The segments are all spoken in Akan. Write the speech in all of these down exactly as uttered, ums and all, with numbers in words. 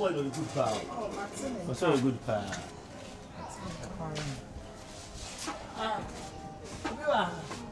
boy no good pa. Oh, Martin. Was so good pa. Ah. Obiwa.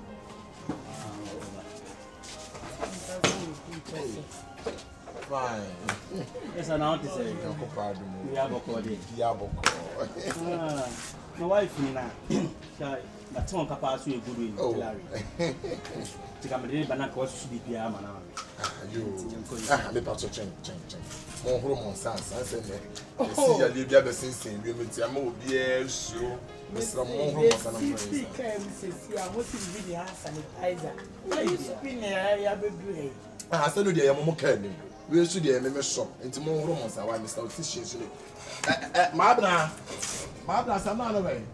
Fine. Yes, I know to say. We have a call. We have a call. Ah. My wife na. But some capacity good in Larry. To come in banana cost to be piano now. You ah, the pastor change, change, change. Mon room sans, I said, see your Libya the since in you with your move, yes, you. Mister Monroe, I want to be the sanitizer. Why you spin there? I be I said, no, dear, Momo Kenny. We should be a member shop into more rooms. I want Mister Tishes. Mabna, Mabna, some other way.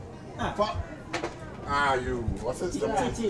Ah, you, what's it?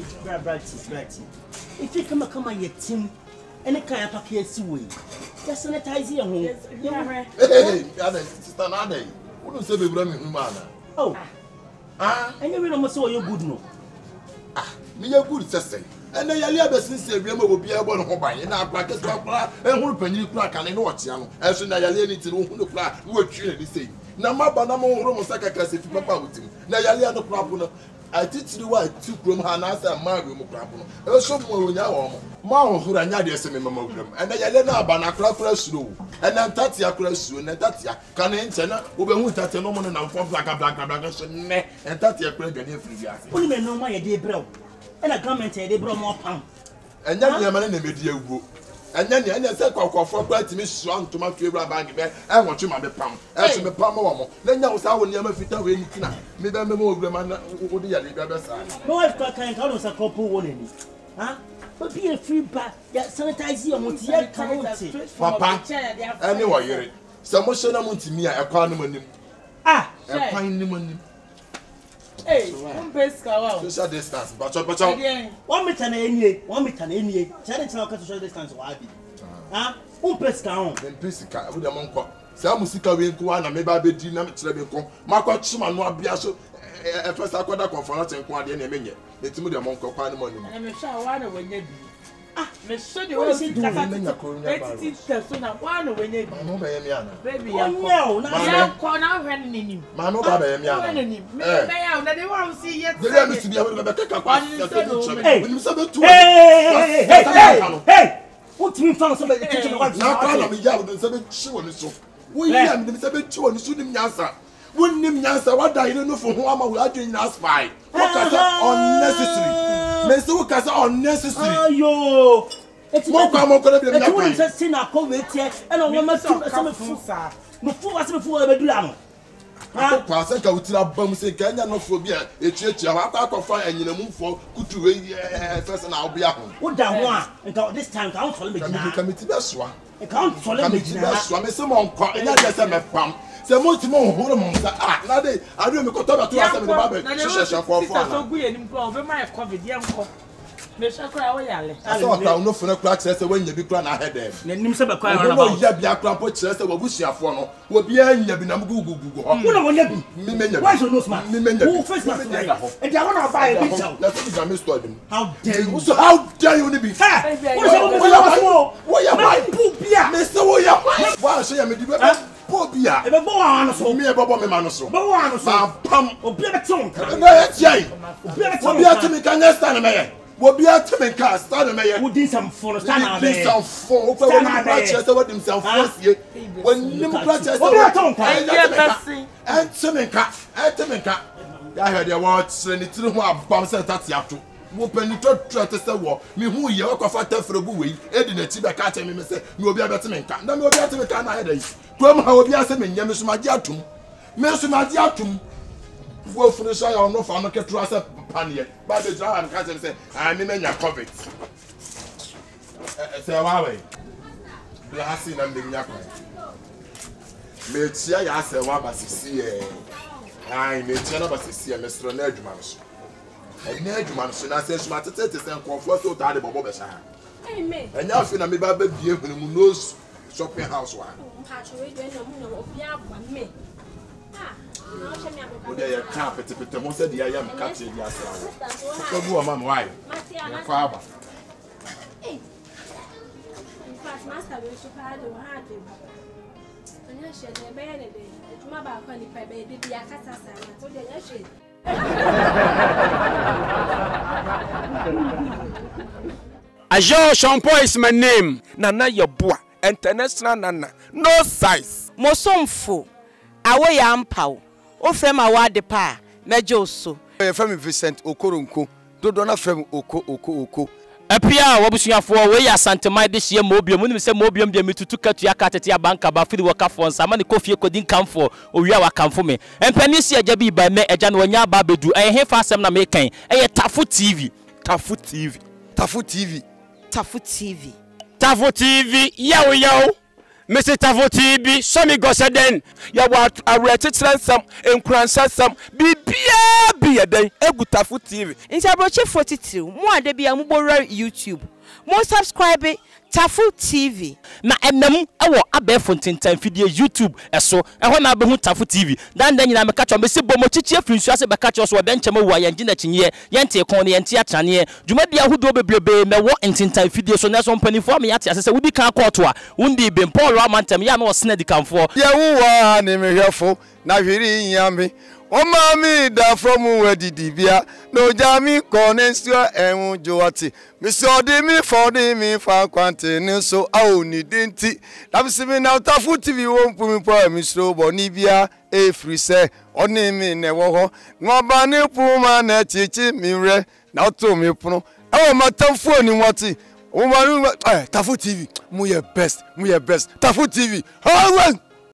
If you come come on your team, and a kind of packet away, just sanitize your home. Hey, sister Nade, who don't say we bring him, man? Oh, ah, and you almost saw your good no. Ah, me a good sister. And then your labor since the will be able to buy in our practice, and who penny crack and watch young, as soon as I lay it to who crack, who are truly saying. Now, my banana room sacrifice if you papa with him. Now, you are the problem. I teach you why two from Hanas and my room problem. Also, when you are more who are not the same mammogram, and then you let Bana crack slow, and then Tatia crash soon, and Tatia can enter over who Tatia no one and form black and black and black and Tatia crack and every gas. Only no my day, bro. And a comment they brought more pound. And then your man in the video go. And then you said, for quite me strong to my favorite bank. I want you, my palm. As you may palm more. Then you was our never fit away. Maybe I'm more woman who the other side. No, I've got kind of a couple warning. Huh? But be a free back. Sanitize your multi county. Papa, anyway, some more to me. I can't. Ah, I find money. Hey, one best cow. Social distance, but but one meter any, one meter any. Challenge now social distance. Why be? Ah, one best cow. Then physical. We the monk. Some music we go on and maybe I be dinner with Trebeko. Marco Chuma no abiaso. First I got a conference and quite any minute. It's me the monk of money. I'm sure one when you. Ah, me show you what you do. Let's teach so now one when you. No, baby, baby, no, now corner when you. Mano, baby, me. Me, I they want to see yet. They let me to be able to take a pass. Hey, hey, hey, hey, what do you found somebody teaching what now? Call me, yeah, with seven children. So we am the seven children, shooting Yasa. Wouldn't him Yasa, what I don't know for whom I'm out doing us by. What is unnecessary? Mister Lucas unnecessary. Ayo. It's more common to be a twin sin a COVID here, and I want my son some food. No food was before I do. I pass a country bomb say Kenya no phobia, a church, a half of fire, and you move for good to a first and I'll be at home. What that one? And this time, can't follow me. Come to this one. I can't follow me. That's why someone caught and I just have a pump. The most more hormones are not they. I don't go to us and the Bible. So good and improve my COVID young cop. I thought I know for a crack says when you be crying ahead them. Let him say a cry. I know you have your grandpa chest or wish you for will be a yabin Google Google. Who know you? Why should no man? Who first must and I want to buy a picture. That's what I mistold him. How dare you? So how dare you be? Why am I poop? Yeah, Mister William. Why should I be? Pobia, e be bo anu so me e bo me manu so. Bo anu so. Pam, obi e beton. Na e tie. Obi e beton. Obi a timi kan ya stand me ye. Obi a timi kan stand me ye. Wo din sam fo stand na me. Din sam fo. O pe wo ni practice e wo dim sam fo sie. When nim practice. Obi a ton kan. E be e timi kan. E timi kan. Ya he de wo tsre ni tiri ho abam se tati ato. Wo penito trate se wo me hu ye wo kwafa tafre bu we e di na ti be ka che me me se me obi a betimi kan. Na me obi a timi kan na he dey. Come how be as me nyame so magi atum me so magi atum wo funu so ya no fa no ketu asa panie ba de dra am ka say ah me menya covid eh say wa we do hasi na me nya kwa me tia ya say wa ba sisi e ai me tia na ba sisi e me stro na adwuma no so e na adwuma no so na say so matete te say nkofo so ta de bobo be sha amen enya afi na me ba ba bie hunu mu no shopping house wa actually when no no obia gba me ah no she me abuka we dey camp pete pete mo say dey am catch dey asa so go ma why na kwa aba eh in fact master we so hard o hard anya hye de be ne de adwuma ba kwa ni pa be de bia kasa sana to de anya hye Ajo Shampoo is my name. Nana Yabua, international Nana. No size. Mosomfo. Awe ya mpaw. O frem awade pa. Na joso. E frem Vincent Okoronko. Dodo na frem Oko Oko Oko. Apia wabusuafo we ya Santimai de hye mobium nim se mobium de metutu katua katete abanka ba firi waka fo nsa ma ne kofie kodin kamfo owia wakamfo me empani si agya bi ba me agya no nya ba bedu eh he fa asem na me kan eh Tafu T V. Tafu T V. Tafu T V. Tafu T V. Tafu T V. Yo yo. Mister Tafu T V. So me go say den. Ya wa arete transam enkransa sam bibia bia den egu Tafu T V. Insa broche forty-two. Mo ade bia mo borrow YouTube. Mo subscribe Tafu T V. Na enam ewo abefo ntentan fidie YouTube eso eho na abehu Tafu T V. Dan dan nyina me ka cho me se bomo chichi afrinsu ase be ka cho so oda nchema wa yanje na chinye yente kon ne yente atane dwumadi ahodo bebrebe me wo ntentan fidie so na so mpanifo me yate ase se wudi kan court a wundi be Paul Amantem ya na osena dikanfo ye wuwa ne mehwefo na hwiri nyame o mami da from wedidibia no jami konensio enwu joati mi so de mi for de mi fa kwante ni so awo ni denti dabsimi na Tafu T V won pumi po mi so bo ni bia e free se oni mi ne wo ho no ba ni puma na chichi mi re na to mi puno awo matamfo ni wati o ma Tafu T V mu ye best mu ye best Tafu T V ha